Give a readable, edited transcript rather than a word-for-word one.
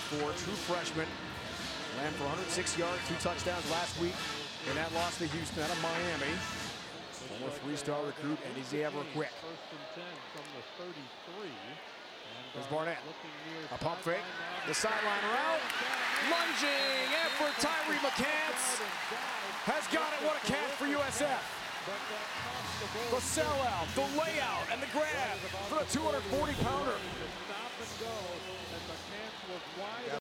6'4", true freshman. Ran for 106 yards, 2 touchdowns last week in that loss to Houston out of Miami. Former 3-star recruit, and he's ever quick. There's Barnett. A pump fake. The sideline route. Lunging effort. Tyre McCants has got it. What a catch for USF. The sellout, the layout, and the grab for the 240-pounder.